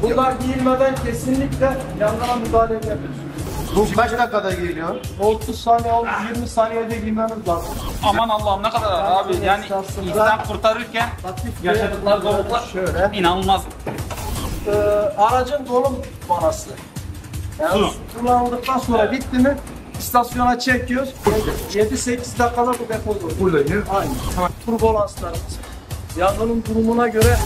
Bunlar giyilmeden kesinlikle yangına müdahale yapıyorsunuz. Bu kaç dakikada giyiliyor? 30 saniye, 20 saniyede giymemiz lazım. Aman Allah'ım ne kadar abi yani insan kurtarırken yaşadıkları zorluklar şöyle. İnanılmaz. Aracın dolum vanası. Yani kullanıldıktan sonra bitti mi istasyona çekiyoruz. 7-8 dakikada bu depo dolu. Buradayım. Aynen. Turbolanslarımız. Yangının durumuna göre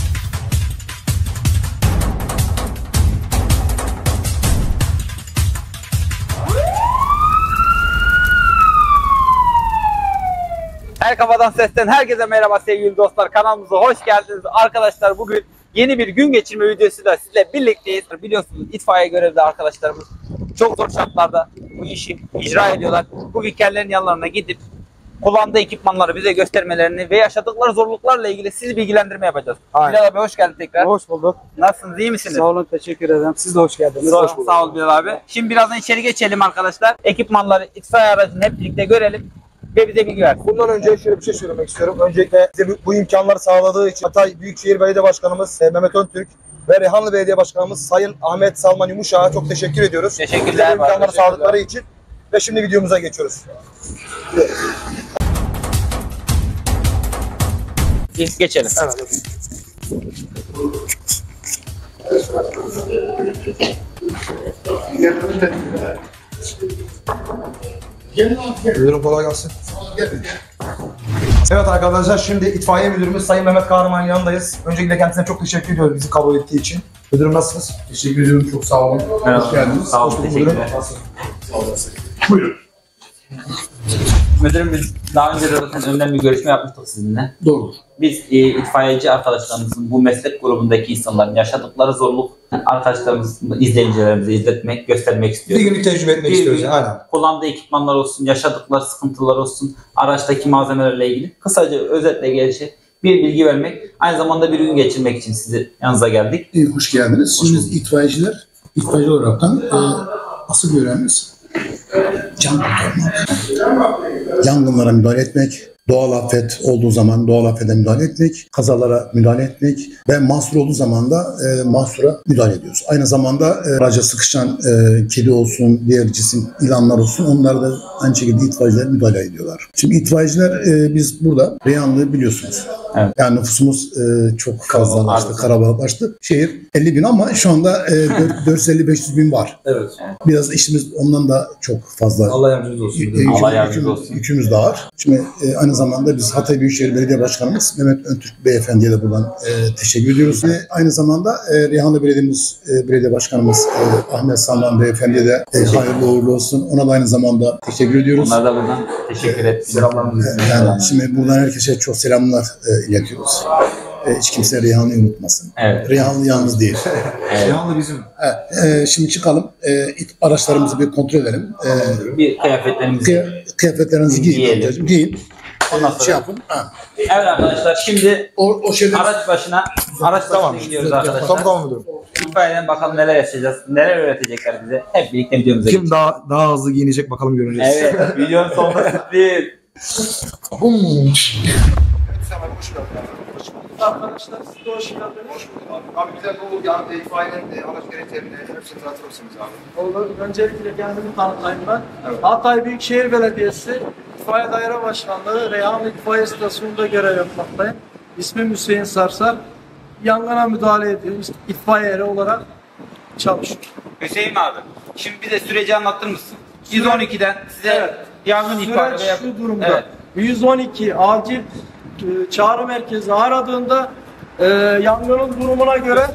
Her kafadan sesten herkese merhaba sevgili dostlar, kanalımıza hoş geldiniz. Arkadaşlar bugün yeni bir gün geçirme videosu da sizle birlikteyiz. Biliyorsunuz itfaiye görevli arkadaşlarımız çok zor şartlarda bu işi icra ediyorlar. Bugün kendilerinin yanlarına gidip kullandığı ekipmanları bize göstermelerini ve yaşadıkları zorluklarla ilgili sizi bilgilendirme yapacağız. Bilal abi hoş geldin tekrar. hoş bulduk. Nasılsınız, iyi misiniz? Sağ olun, teşekkür ederim. Siz de hoş geldiniz. Sağ ol Bilal abi. Şimdi birazdan içeri geçelim arkadaşlar. Ekipmanları, itfaiye aracını hep birlikte görelim ve bize bilgi versin. Bundan önce şöyle bir şey söylemek istiyorum. Öncelikle bize bu imkanları sağladığı için Hatay Büyükşehir Belediye Başkanımız Mehmet Öntürk ve Reyhanlı Belediye Başkanımız Sayın Ahmet Salman Yumuşak'a çok teşekkür ediyoruz. Teşekkürler. Bize bu imkanları sağladıkları için. Ve şimdi videomuza geçiyoruz. Biz geçelim. Evet. Buyurun, kolay gelsin. Evet arkadaşlar, şimdi itfaiye müdürümüz Sayın Mehmet Kahraman'ın yanındayız. Öncelikle kendisine çok teşekkür ediyoruz bizi kabul ettiği için. Müdürüm nasılsınız? Teşekkür ediyorum, çok sağ olun. Evet. Hoş geldiniz. Sağ olun, teşekkürler. Sağ olasın. Buyurun. Müdürüm, biz daha önce de zaten önden bir görüşme yapmıştık sizinle. Doğrudur. Biz itfaiyeci arkadaşlarımızın, bu meslek grubundaki insanların yaşadıkları zorluk arkadaşlarımızın, izleyicilerimize izletmek, göstermek Bir istiyoruz. günlük tecrübe etmek istiyoruz. Aynen. Kullandığı ekipmanlar olsun, yaşadıkları sıkıntılar olsun, araçtaki malzemelerle ilgili kısaca özetle gelişi bir bilgi vermek, aynı zamanda bir gün geçirmek için sizi yanınıza geldik. Hoş geldiniz. Şimdi biz itfaiyeci olaraktan asıl görevimiz can kurtarmak. Yangınlara müdahale etmek, doğal afet olduğu zaman doğal afete müdahale etmek, kazalara müdahale etmek ve mahsur olduğu zaman da mahsura müdahale ediyoruz. Aynı zamanda araca sıkışan kedi olsun, diğer cisim ilanlar olsun, onlar da aynı şekilde itfaiyeciler müdahale ediyorlar. Şimdi itfaiyeciler biz burada Reyhanlı biliyorsunuz. Evet. Yani nüfusumuz çok fazlalaştı, kalabalıklaştı. Şehir 50 bin ama şu anda 450-500 bin var. Evet. Biraz işimiz ondan da çok fazla. Allah yardımcınız olsun. Allah yardımcınız olsun. Yükümüz de ağır. Şimdi aynı zamanda biz Hatay Büyükşehir Belediye Başkanımız Mehmet Öntürk Beyefendi'ye de buradan teşekkür ediyoruz. Ve aynı zamanda Reyhanlı Belediye Başkanımız Ahmet Salman Beyefendi'ye de hayırlı uğurlu olsun. Ona da aynı zamanda teşekkür ediyoruz. Onlara da buradan teşekkür ettik. Selamlarımızı. Yani şimdi buradan herkese çok selamlar iletiyoruz. Hiç kimse Reyhanlı'yı unutmasın. Evet. Reyhanlı yalnız değil. Reyhanlı bizim. Şimdi çıkalım. Araçlarımızı bir kontrol edelim. Bir kıyafetlerimizi Kıyafetlerinizi giyelim. giyin. Ondan sonra- Yapın. Ha. Evet arkadaşlar, şimdi O şeyleri araç başına gidiyoruz arkadaşlar. Tamam müdürüm. İtfaiyeden bakalım neler yaşayacağız, neler öğretecekler bize. Hep birlikte videomuza Kim geçelim. daha hızlı giyinecek bakalım, göreceğiz. Evet, videonun sonunda sürpriz. arkadaşlar siz de hoş geldiniz. Abi bize bu yani itfaiyenin araç gereklerini hepsini tanıtır mısınız abi? Olur. Öncelikle kendimi tanıtayım ben. Hatay Büyükşehir Belediyesi İtfaiye Daire Başkanlığı Reyhanlı İtfaiye İstasyonu'nda görev yapmaktayım. İsmim Hüseyin Sarsar. Yangına müdahale ediyoruz. İtfaiye eri olarak çalışıyorum. Hüseyin abi, şimdi bize süreci anlatır mısın? 112'den size yangın ihbarı Süreç şu durumda. Evet. 112 acil çağrı merkezi aradığında yangının durumuna göre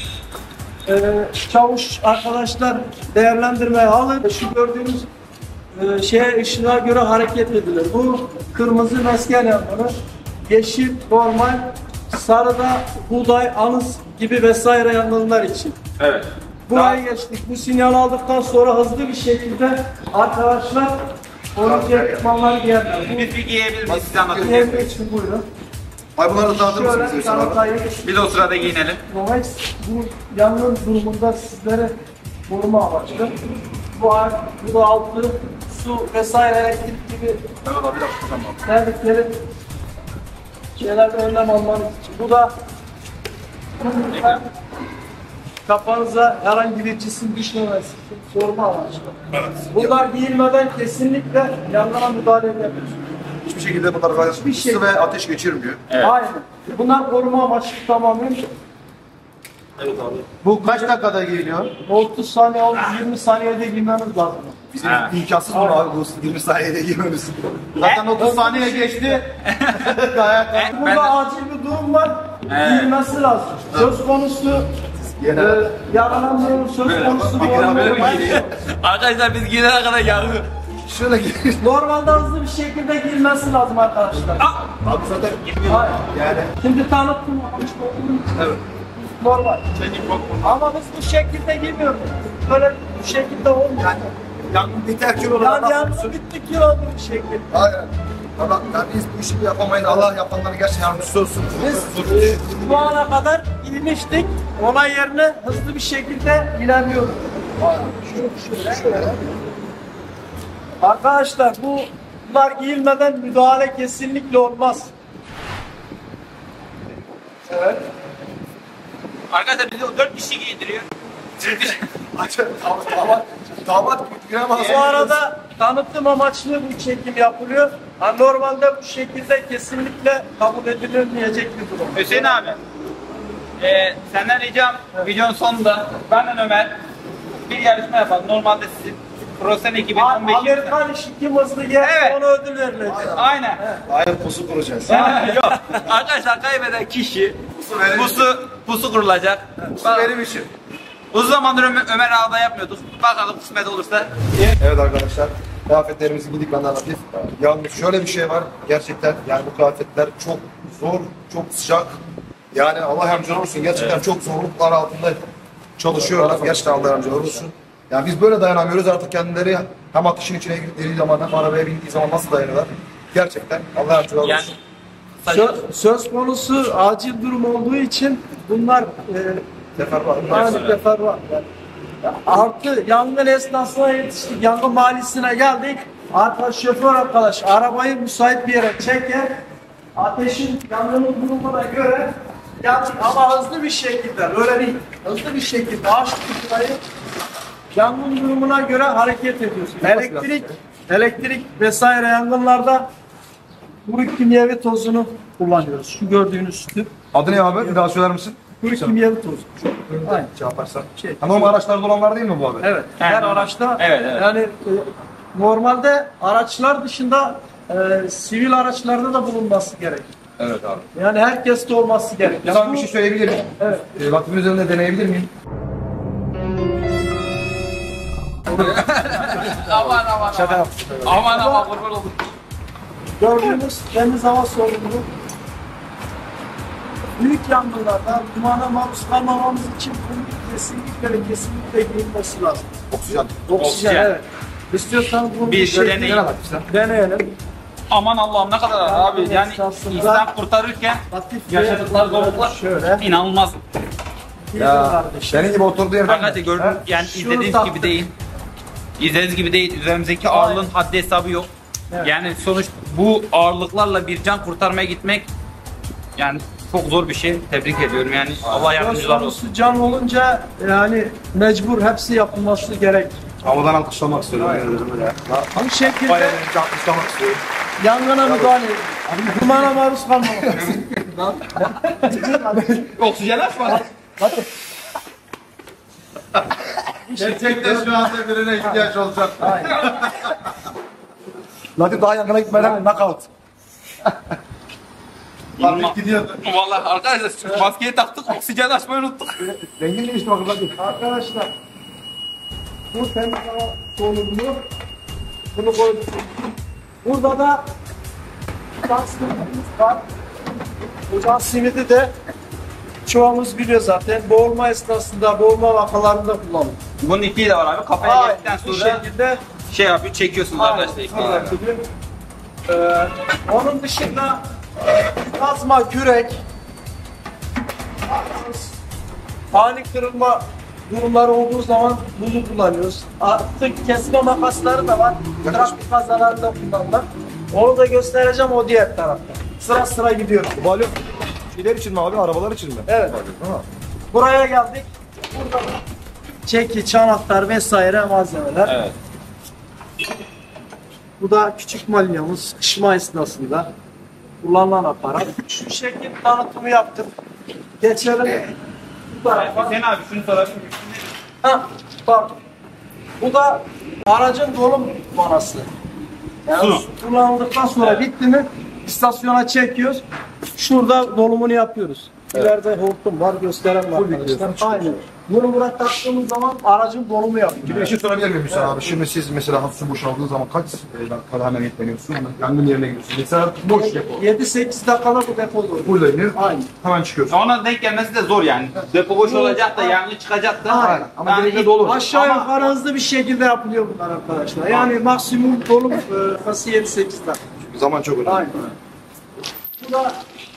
çavuş arkadaşlar değerlendirmeye alır. Şu gördüğünüz ışığa göre hareket edilir. Bu kırmızı mesken yangını, yeşil normal, sarıda buğday, anız gibi vesaire yangınlar için. Evet. Burayı geçtik. Bu sinyal aldıktan sonra hızlı bir şekilde arkadaşlar oradaki ekipmanları giyerler. Bir bilgi yiyebilir miyiz, size Bu anlatayım. evde için buyurun. Ay bunları da tanıtır mısınız Şöyle Hüseyin abi? tanıtayım. Biz o sırada giyinelim. Novex bu yangın durumunda sizlere koruma amaçlı. Bu da altı su vesaire elektrik gibi Evet abi, bir dakika, tamam. tehlikeli şeylerden önlem almanız için. Bu da kafanıza herhangi bir cisim düşmemesi için sorma amaçlı. Bunlar giyilmeden kesinlikle yangına müdahale edemiyorsunuz. Hiçbir şekilde bunlar kardeşim Hiçbir şey- ısı ve ateş geçirmiyor. Aynen. Bunlar koruma amaçlı tamamen. Bu kaç dakikada giyiliyor? 30 saniye, 20 saniyede giymeniz lazım. Bizim imkansız mı abi bu 20 saniyede giymemiz? Zaten 30 saniye geçti. Gayet Burada acil bir durum var. Giyilmesi lazım. Söz konusu yaralan durum söz konusu bir olmalı. Arkadaşlar biz gidene kadar yandı. şöyle giy. Normalde hızlı bir şekilde giyilmesi lazım arkadaşlar. Abi zaten Hayır. yani Şimdi tanıttım. evet. Normal. Ama biz bu şekilde giymiyoruz. Böyle bu şekilde olmuyor. Yangın biter kilo olarak Yani yangın bitti ki oldu bir şekilde. Hayır. Ama yani biz bu işi yapamayız. Allah yapanların gerçekten yardımcısı olsun. Biz bu ana kadar giymiştik. Olay yerine hızlı bir şekilde ilerliyoruz. Şöyle. Arkadaşlar bunlar giyilmeden müdahale kesinlikle olmaz. Evet. Arkadaşlar bizi 4 kişi giydiriyor. Damat giremez. Bu arada tanıtım amaçlı bu çekim yapılıyor. Ha, normalde bu şekilde kesinlikle kabul edilmeyecek bir durum. Hüseyin abi. Senden ricam videonun sonunda benden Ömer bir yarışma yapalım. Normalde sizin profesyonel ekibin 15 yıl. Amerikan işi kim hızlı yer, Evet. ona ödül verilecek. Aynen. Hayır pusu kuracağız. Yok. Arkadaşlar kaybeden kişi pusu kurulacak. Pusu benim işim. Uzun zamandır Ömer ağda yapmıyorduk. Bakalım kısmet olursa. Evet arkadaşlar. Kıyafetlerimizi giydik benden hafif. Yalnız şöyle bir şey var. Gerçekten yani bu kıyafetler çok zor, çok sıcak. Yani Allah yardımcıları olsun. Gerçekten çok zorluklar altında çalışıyorlar. Gerçekten Allah yardımcıları olsun. Yani biz böyle dayanamıyoruz artık kendileri hem ateşin içine girdiği zaman hem arabaya bindiği zaman nasıl dayanıyorlar? Gerçekten Allah yardımcıları Yani olsun. Söz konusu acil durum olduğu için bunlar Teferruat. aynı teferruat. Yani artı yangın esnasına yetiştik, yangın mahallisine geldik. Şoför arkadaş arabayı müsait bir yere çeker, ateşin yangının durumuna göre geldik ama hızlı bir şekilde, böyle değil, hızlı bir şekilde açtık burayı, yangın durumuna göre hareket ediyorsun. Elektrik vesaire yangınlarda kuru kimyevi tozunu kullanıyoruz. Şu gördüğünüz tüp Adı ne abi? Bir daha söyler misin? kuru kimyevi tozu. Aynen. Şey yaparsan. Şey. Normal araçlarda olanlar değil mi bu abi? Evet. Her araçta Evet. yani normalde araçlar dışında sivil araçlarda da bulunması gerek. Evet abi. Yani herkeste olması gerek. Sana bir şey söyleyebilir miyim? Evet. Vaktimin üzerinde deneyebilir miyim? Aman. Şaka yaptım. Aman kurban oldum. Gördüğünüz temiz hava sorumluluğu büyük yangınlarda dumana maruz kalmamamız için bunun kesinlikle giyilmesi lazım. Oksijen. Oksijen, evet. İstiyorsanız bunu Bir şey deneyin. deneyelim. Aman Allah'ım ne kadar ağır abi. Yani Esasında- insan kurtarırken Hafif yaşadıkları zorluklar şöyle. inanılmaz. Ya kardeşim. senin gibi oturduğu yerden. Arkadaşlar gördüğünüz yani Şunu izlediğiniz taktım. gibi değil. İzlediğiniz gibi değil. Üzerimizdeki ağırlığın haddi hesabı yok. Evet. Yani sonuç bu ağırlıklarla bir can kurtarmaya gitmek yani çok zor bir şey. Tebrik ediyorum yani. Allah yardımcılar olsun. Konusu can olunca yani mecbur hepsi yapılması gerek. Havadan alkışlamak istiyorum. Bu şekilde Bayağı bir alkışlamak istiyorum. yangına müdahale edin. Dumana maruz kalmamak. Oksijen açma. Gerçekten şu anda birine ihtiyaç olacak. Latif daha yakına gitmeden knockout. Latif gidiyordu. Vallahi arkadaşlar maskeyi taktık oksijen açmayı unuttuk. Rengin değişti bakın Latif. Arkadaşlar bu temiz hava sorumluluğu bunu koyduk. Burada da can simitimiz var. Bu can simidi de çoğumuz biliyor zaten. Boğulma esnasında, boğulma vakalarında kullanılır. Bunun ipliği de var abi. Kafaya Aynen, geldikten bu sonra şekilde şey yapıyor çekiyorsunuz arkadaşlar ipliği. Onun dışında kazma, kürek, ani kırılma durumları olduğu zaman bunu kullanıyoruz. Artık kesme makasları da var. Trafik kazalarında kullanılan. Onu da göstereceğim o diğer tarafta. Sıra sıra gidiyoruz. Balon şeyler için mi abi? Arabalar için mi? Evet. Ha. Buraya geldik. Burada çeki, çanaklar vesaire malzemeler. Evet. Bu da küçük malinyamız sıkışma esnasında kullanılan aparat. Şu şekil tanıtımı yaptık. Geçelim bu tarafa. Hüseyin abi şunu sorabilir miyim? Ha, pardon. Bu da aracın dolum vanası. Yani Su. su kullanıldıktan sonra bitti mi istasyona çekiyoruz. Şurada dolumunu yapıyoruz. İleride hortum var, gösteren var arkadaşlar. Aynen. Bunu buraya taktığımız zaman aracın dolumu yapıyor. Bir şey sorabilir miyim Hüseyin abi? Şimdi siz mesela hafif su boşaldığı zaman kaç dakikada hemen yetleniyorsun? Yangın yerine gidiyorsun. Mesela boş depo. 7-8 dakikada bu depo dolu. Burada inir. Aynen. Hemen çıkıyorsun. Ona denk gelmesi de zor yani. Depo boş olacak da yangın çıkacak da. Aynen. Ama Yani gerekli dolu. Aşağı Ama- yukarı hızlı bir şekilde yapılıyor bunlar arkadaşlar. Yani maksimum dolum kası 7-8 dakika. Zaman çok önemli. Aynen. Bu da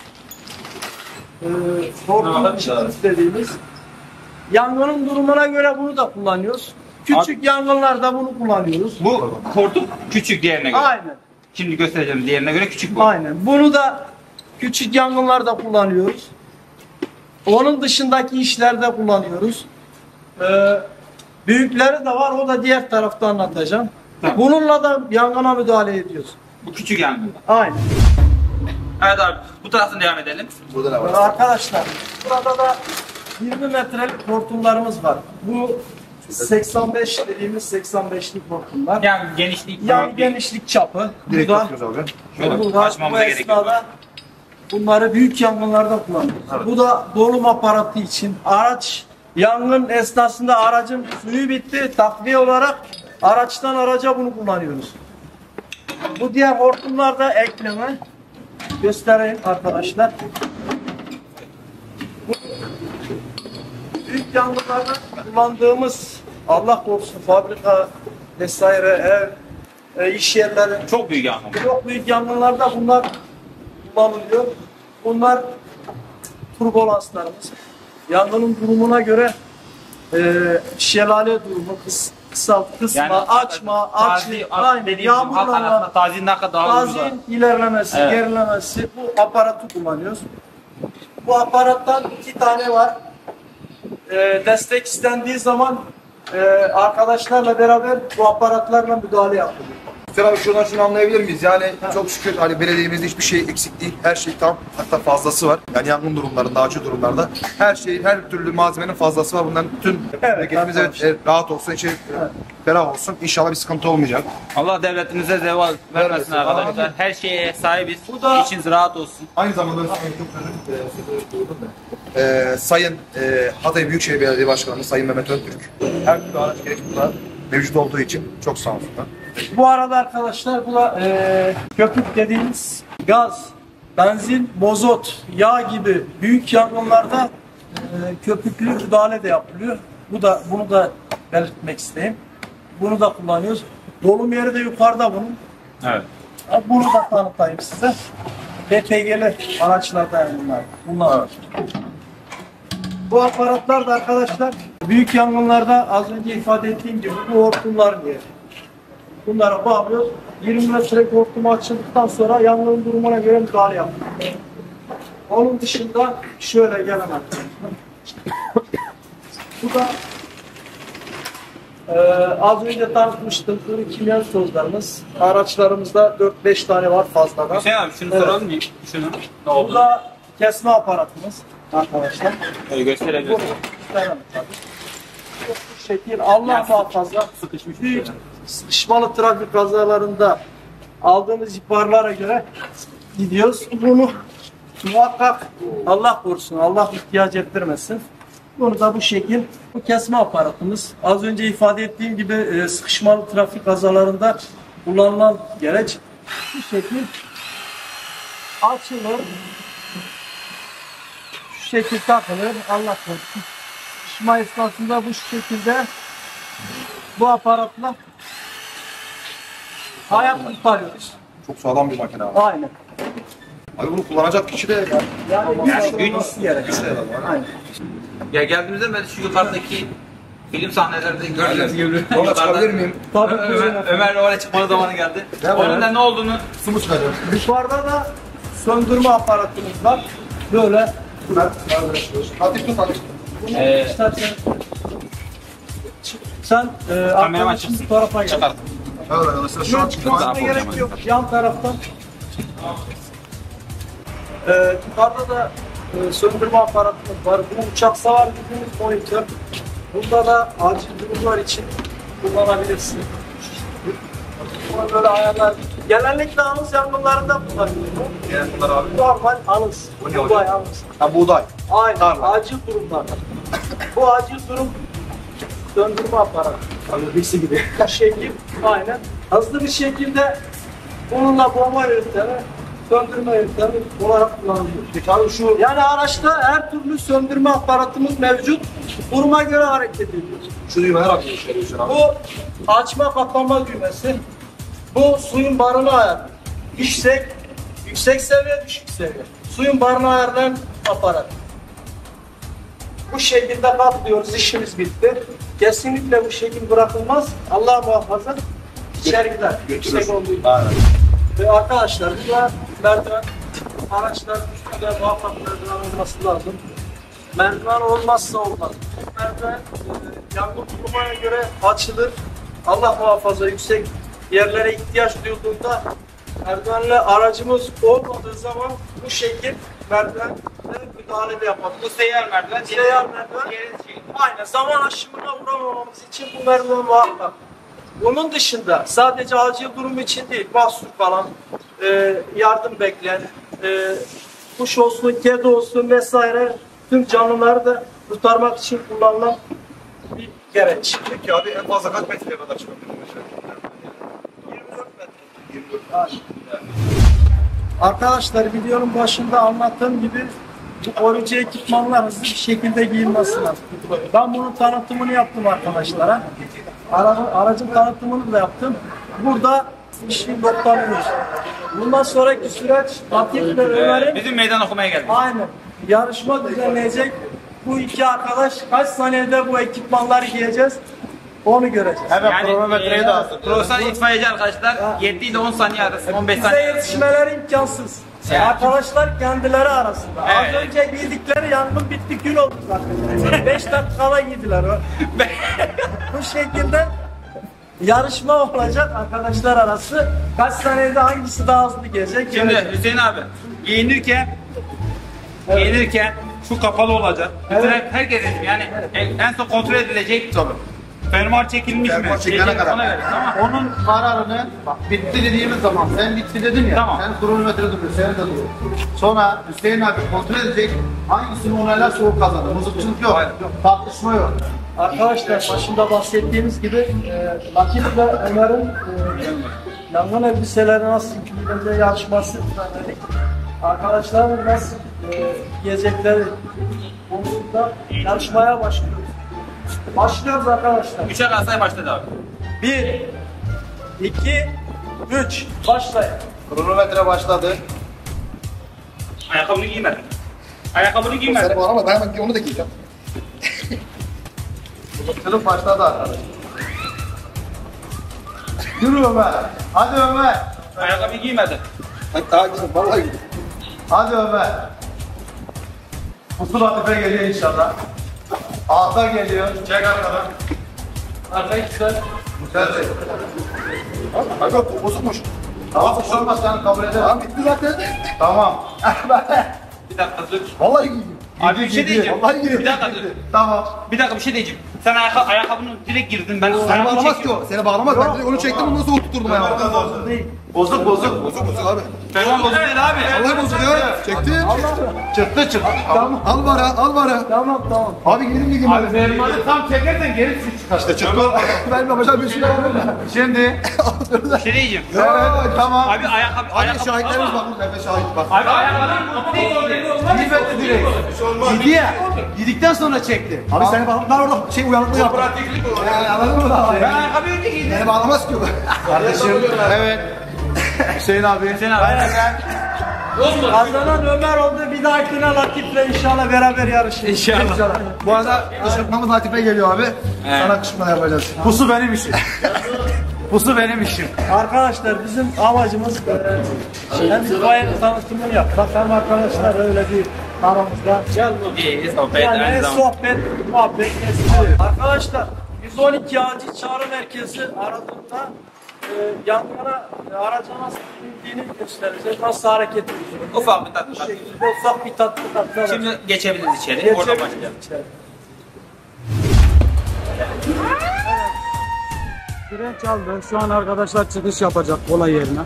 hortum çıkış dediğimiz. Yangının durumuna göre bunu da kullanıyoruz. Küçük yangınlarda bunu kullanıyoruz. Bu hortum küçük diğerine göre. Aynen. Şimdi göstereceğim diğerine göre küçük bu. Aynen. Bunu da küçük yangınlarda kullanıyoruz. Onun dışındaki işlerde kullanıyoruz. Büyükleri de var. O da diğer tarafta anlatacağım. Tamam. Bununla da yangına müdahale ediyoruz. Bu küçük yangın. Aynen. Evet abi bu taraftan devam edelim. Burada ne var? Arkadaşlar burada da 20 metrelik hortumlarımız var. Bu 85 dediğimiz 85'lik hortumlar. Yani genişlik. Yani genişlik çapı. Direkt Bu da bakıyoruz abi. Şöyle burada açmamıza bu gerek yok. esnada bunları büyük yangınlarda kullanıyoruz. Evet. Bu da dolum aparatı için. Araç yangın esnasında aracın suyu bitti. Takviye olarak araçtan araca bunu kullanıyoruz. Bu diğer hortumlarda ekleme. Göstereyim arkadaşlar. Bu büyük yangınlarda kullandığımız Allah korusun fabrika vesaire ev, iş yerleri Çok büyük yangın. çok büyük yangınlarda bunlar kullanılıyor. Bunlar turbolanslarımız. Yangının durumuna göre şelale durumu, kısma, açma, aynen, yağmurlama, Taziye ne kadar daha ucuz. gazın ilerlemesi, Evet. gerilemesi bu aparatı kullanıyoruz. Bu aparattan 2 tane var. Destek istendiği zaman arkadaşlarla beraber bu aparatlarla müdahale yapılıyor. Hüseyin abi şuradan şunu anlayabilir miyiz? Yani çok şükür hani belediyemizde hiçbir şey eksik değil. Her şey tam. Hatta fazlası var. Yani yangın durumlarında, acil durumlarda her şey, her türlü malzemenin fazlası var. Bunların bütün memleketimiz rahat olsun, içi ferah olsun. İnşallah bir sıkıntı olmayacak. Allah devletimize zeval vermesin arkadaşlar. Her şeye sahibiz. Bu da- İçiniz rahat olsun. Aynı zamanda Sayın Hatay Büyükşehir Belediye Başkanımız Sayın Mehmet Öntürk her türlü araç gereç burada mevcut olduğu için çok sağ olsunlar. Bu arada arkadaşlar bu da köpük dediğimiz gaz, benzin, mazot, yağ gibi büyük yangınlarda köpüklü müdahale de yapılıyor. Bunu da belirtmek isteyeyim. Bunu da kullanıyoruz. Dolum yeri de yukarıda bunun. Evet. Bunu da tanıtayım size. BPG'li araçlarda yani bunlar. var. Bu aparatlar da arkadaşlar büyük yangınlarda az önce ifade ettiğim gibi bu hortumların yeri. Bunlara bağlıyoruz. 20 metrelik hortumu açıldıktan sonra yangının durumuna göre müdahale yapıyoruz. Onun dışında şöyle gelen arkadaşlar. Bu da az önce tanıtmıştım. Bu kimya tozlarımız. Araçlarımızda 4-5 tane var fazladan. Hüseyin abi şunu Evet. soralım mı? Şunu. Ne Bu oldu? da kesme aparatımız arkadaşlar. Öyle gösterebiliyorsun. Bu şekil Allah muhafaza Sıkışmış. büyük sıkışmalı trafik kazalarında aldığımız ihbarlara göre gidiyoruz. Bunu muhakkak Allah korusun, Allah ihtiyaç ettirmesin. Bunu da bu şekil, bu kesme aparatımız. Az önce ifade ettiğim gibi sıkışmalı trafik kazalarında kullanılan gereç. Bu şekil açılır. Şu şekil takılır. Allah korusun. Sıkışma esnasında bu şekilde bu aparatla hayat kurtarıyoruz. Çok sağlam bir makine abi. Aynen. Abi bunu kullanacak kişi de Yani güç- olması gerekiyor. Aynen. Ya geldiğimizden beri şu yukarıdaki film sahnelerde gördüğünüz gibi. Orada çıkabilir miyim? Tabii buyurun efendim. Ömer'le oraya çıkmanın zamanı geldi. Ne var? Onun da ne olduğunu Su mu çıkacak? Yukarıda da söndürme aparatımız var. Böyle Hadi tut hadi. bunu isterseniz Sen arkadaşın bu tarafa gel. Çıkart. Evet arkadaşlar şu an Yok çıkmasına gerek yok. Yan taraftan. Yukarıda da söndürme aparatımız var. Bu uçak savar dediğimiz monitör. Bunda da acil durumlar için kullanabilirsin. Bunu böyle ayarlar. Genellikle anız yangınlarında kullanılıyor. yani bunlar abi. Normal anız. Bu ne Buğday hocam? anız. Ha buğday. Aynen. Tarla. Acil durumlarda. Bu acil durum söndürme aparatı. Hani birisi gibi. Bu şekil aynen. Hızlı bir şekilde bununla bomba yöntemi, söndürme yöntemi olarak kullanılıyor. Peki abi şu Yani araçta her türlü söndürme aparatımız mevcut. Duruma göre hareket ediyor. şu düğmeler abi işe yarıyor abi. Bu açma kapama düğmesi. Bu suyun barını ayar. Yüksek seviye, düşük seviye. Suyun barını ayarlayan aparat. Bu şekilde kaplıyoruz, işimiz bitti. Kesinlikle bu şekil bırakılmaz. Allah muhafaza içeri gider. Yüksek olduğu için. Aynen. Ve arkadaşlar burada merdiven, araçlar üstünde muhakkak merdiven olması lazım. Merdiven olmazsa olmaz. Merdiven yangın durumuna göre açılır. Allah muhafaza yüksek yerlere ihtiyaç duyulduğunda merdivenle aracımız olmadığı zaman bu şekil merdivenle müdahale de yapabiliriz. Bu seyyar merdiven. Seyyar merdiven. Aynen zaman aşımına uğramamamız için bu merdiven muhakkak. Bunun dışında sadece acil durum için değil, mahsur falan, yardım bekleyen, kuş olsun, kedi olsun vesaire tüm canlıları da kurtarmak için kullanılan bir gereç. Peki abi en fazla kaç metreye kadar çıkabilir mesela? 24 metre. Arkadaşlar videonun başında anlattığım gibi bu koruyucu ekipmanlar hızlı bir şekilde giyilmesi lazım. Ben bunun tanıtımını yaptım arkadaşlara. Aracın tanıtımını da yaptım. Burada işin noktalıyoruz. Bundan sonraki süreç Latif ve Ömer'in Bizim meydan okumaya geldik. aynı yarışma düzenleyecek. Bu iki arkadaş kaç saniyede bu ekipmanları giyeceğiz onu göreceğiz. Hemen kronometreyi de hazır. Profesyonel itfaiyeci arkadaşlar 7 ile 10 saniye arası, 15 Bize saniye. yetişmeleri imkansız. Evet. Arkadaşlar kendileri arasında. Evet. Az önce giydikleri yangın bitti gün oldu zaten. 5 dakikada giydiler o. Bu şekilde yarışma olacak arkadaşlar arası. Kaç saniyede hangisi daha hızlı gelecek? Şimdi göreceğiz. Hüseyin abi giyinirken şu kapalı olacak. Bütün herkes yani en son kontrol edilecek. Tabii. Fermuar çekilmiş mi? Fermuar çekilene kadar. Ona göre, tamam. Onun kararını bak, bitti dediğimiz zaman sen bitti dedin ya. Tamam. Sen kronometre duruyor, sen de duruyor. Sonra Hüseyin abi kontrol edecek. Hangisini onaylarsa o kazanır. Mızıkçılık yok. Yok. Tartışma yok. Arkadaşlar başında bahsettiğimiz gibi Latif ve Ömer'in yangın elbiseleri nasıl giyileceği yarışması düzenledik. Arkadaşlarımız nasıl giyecekleri konusunda yarışmaya başlıyoruz. Başlıyoruz arkadaşlar. 3'e kadar say başladı abi. 1, 2, 3. Başlayın. Kronometre başladı. Ayakkabını giymedin. Ayakkabını giymedin. Seni bağlama ben hemen onu da giyeceğim. Kılıf başladı arkadaş. Yürü Ömer. Hadi Ömer. Ayakkabıyı giymedin. Hadi daha güzel vallahi gidelim. Hadi Ömer. Usul Latife geliyor inşallah. Ata geliyor. Çek arkadan. Arkadaşlar Güzel çek. Abi yok bozukmuş. Tamam, bir şey olmaz, sen kabul ederim. Tamam bitti zaten. Tamam. Bir dakika dur. Vallahi gidiyor. Abi bir şey diyeceğim. Vallahi giriyor. Bir dakika dur. Tamam. Bir dakika bir şey diyeceğim. Sen ayakkabını direkt girdin. Ben Seni ayağımı bağlamaz ki çekiyorum. o. Seni bağlamaz. Ben direkt onu çektim onu nasıl oturturdum ayağıma. değil. Bozuk bozuk. Bozuk abi. Ferman bozuk değil abi. Vallahi bozuk ya. Çektim. Çıktı çıktı. Tamam. Al bana al bana. Tamam. Abi gidelim mi gidelim? Fermanı tam çekersen geri çıkar. İşte çıktı. Ben babacığım bir şey yapmadım. Şimdi. Bir şey diyeceğim. Evet tamam. Abi Abi şahitlerimiz var. Efe şahit bak. Abi ayakkabının Giymedi direkt. Giydi ya. Giydikten sonra çekti. Abi seni bağlamaz. Ben orada şey uyanıklığı yaptım. Anladın mı daha? Ben ayakkabıyı önce giydim. Beni bağlamaz ki o. Kardeşim. Evet. Hüseyin abi. Hüseyin abi. Kazanan Ömer oldu. Bir dahakine Latif'le inşallah beraber yarışırız. İnşallah. Bu arada kışkırtmamız Latife geliyor abi. Sana kışkırtma yapacağız. Pusu benim işim. Pusu benim işim. Arkadaşlar bizim amacımız hem itfaiye tanıtımını yapmak hem arkadaşlar öyle bir aramızda İyi sohbet yani aynı ne zamanda. sohbet, muhabbet, espri. Arkadaşlar 112 acil çağrı merkezi aradığında yangına araca nasıl bindiğini göstereceğiz. Nasıl hareket edeceğiz. Ufak bir Bu tatbikat. şekilde ufak bir tatbikat. Şimdi geçebiliriz içeri. Oradan geçebiliriz başlayalım. içeri. Direnç aldı. Şu an arkadaşlar çıkış yapacak olay yerine.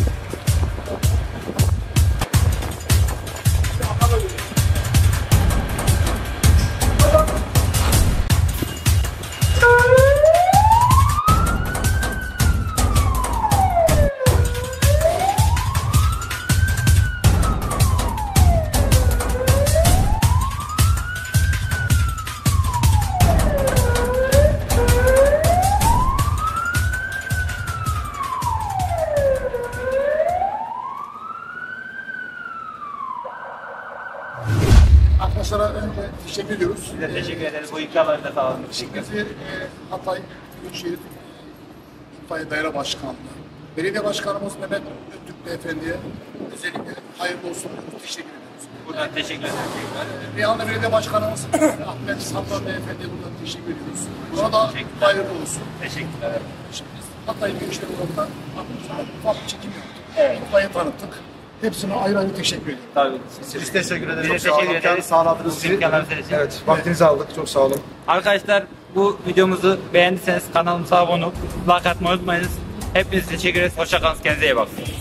Arkadaşlara önce teşekkür ediyoruz. Size teşekkür ederiz. Bu ikramları da sağ olun. Bizi Hatay Büyükşehir İtfaiye Daire Başkanlığı, Belediye Başkanımız Mehmet Öttürk Beyefendi'ye özellikle hayırlı olsun diyoruz. Teşekkür ediyoruz. Buradan teşekkür ederiz. Reyhanlı Belediye Başkanımız Ahmet Sandal Beyefendi'ye buradan teşekkür ediyoruz. Buna da hayırlı olsun. Teşekkürler. Şimdi biz Hatay Büyükşehir olarak ufak bir çekim yaptık. İtfaiye tanıttık. Hepsine ayrı ayrı teşekkür ediyorum. Tabii. Biz teşekkür ederiz. Biz de Çok sağ olun. teşekkür ederiz. Sağladınız Bu bizi. imkanları sizin için. Evet, vaktinizi aldık. Çok sağ olun. Arkadaşlar bu videomuzu beğendiyseniz kanalımıza abone olup like atmayı unutmayınız. Hepinize teşekkür ederiz. Hoşça kalın. Kendinize iyi bakın.